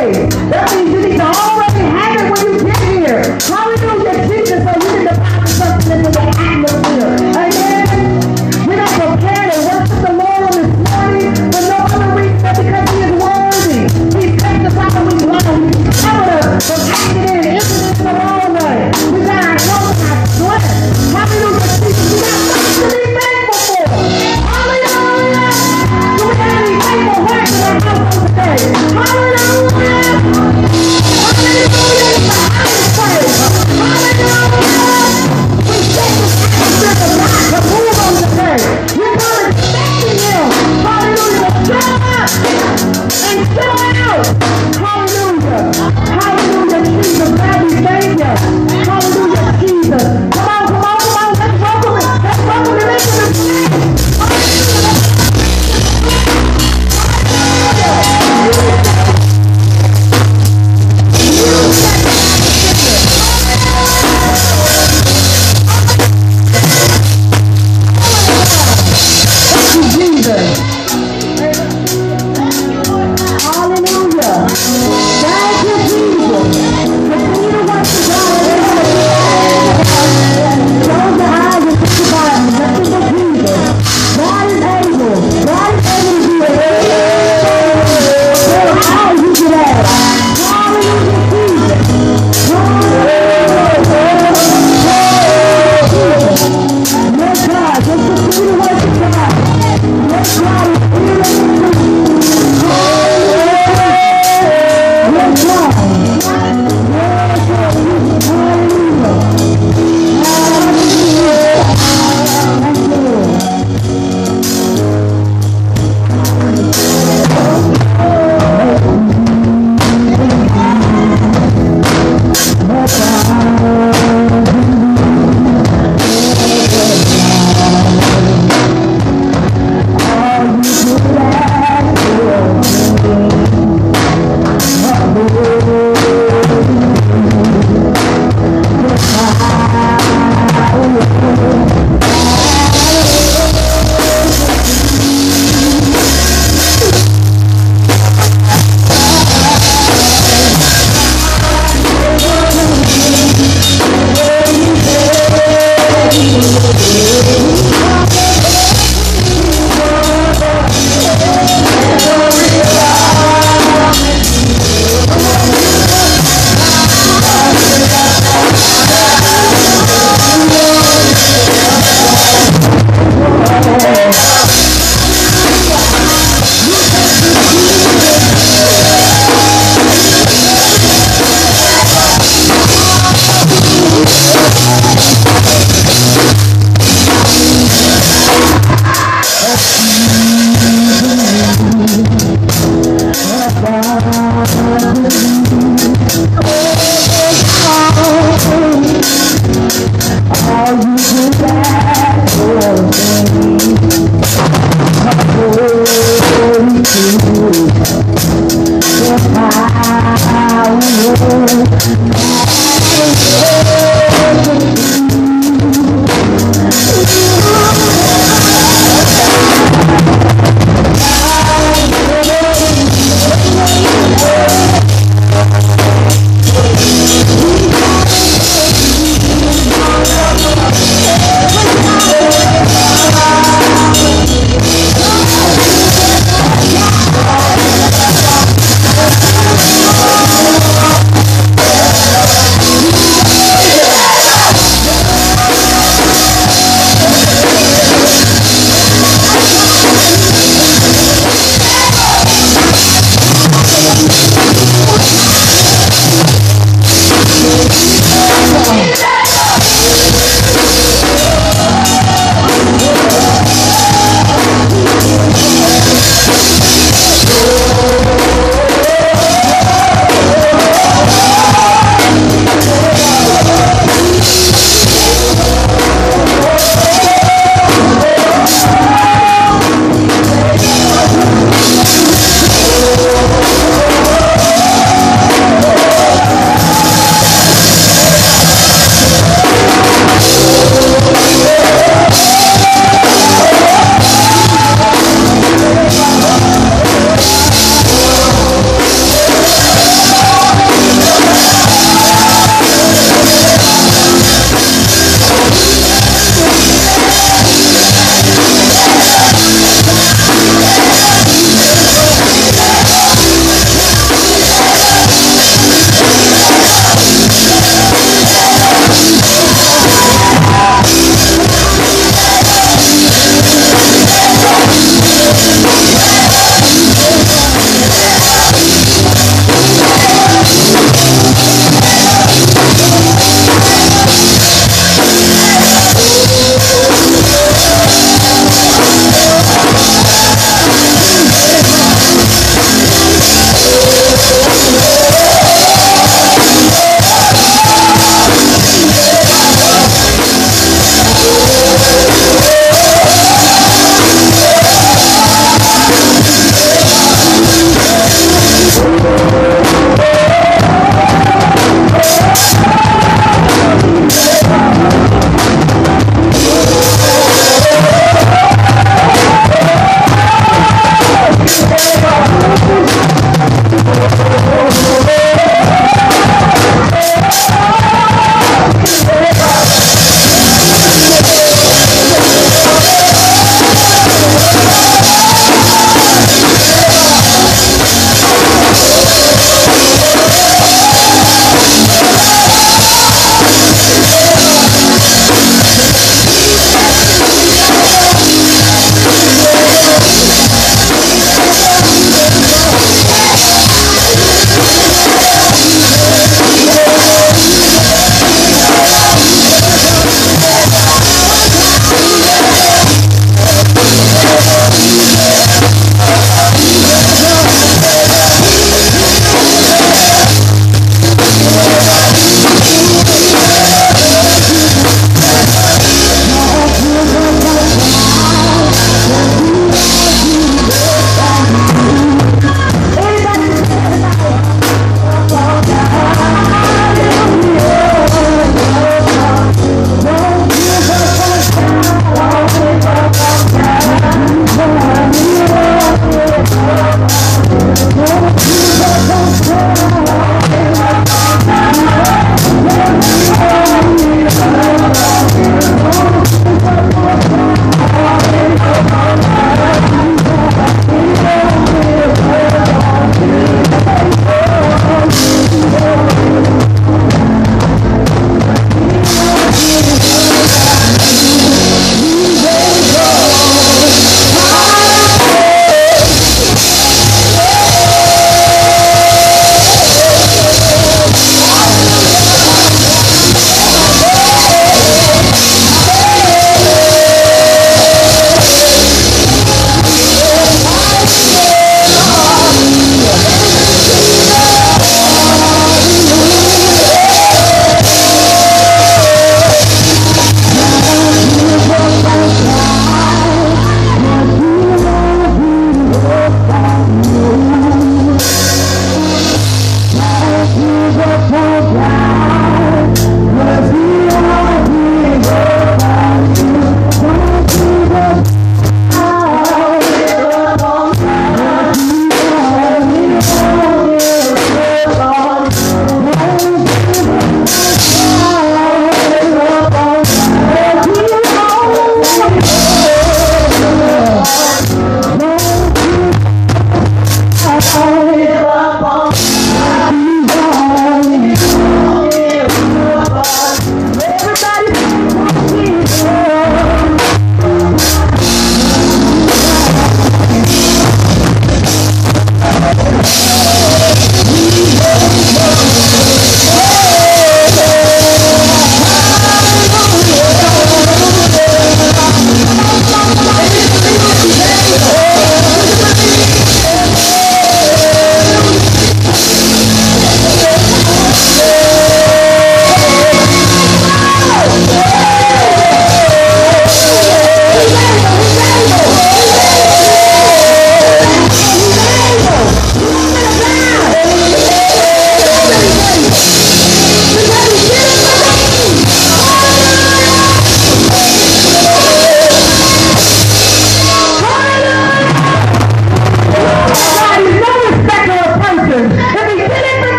praise. That means you need to already have it when you get here. Hallelujah, Jesus, so you can deposit something into the atmosphere. Amen. We're not prepared to worship the Lord on this morning for no other reason than because He is worthy. He's testified that we love Him. He's covered us from acting in, isn't it the wrong way? We got our hope and our strength. Hallelujah, Jesus. We got something to be thankful for. Hallelujah. Do we have any thankful hearts in our household today? Hallelujah. Hallelujah is the highest praise. Hallelujah. We thank the atmosphere of God to move on today. We're not expecting Him. Hallelujah. To show up and show out. Hallelujah. Hallelujah, Jesus. God, we thank you. Hallelujah, Jesus. Come on, come on, come on. Let's welcome it. Let's welcome it into the place. Hallelujah.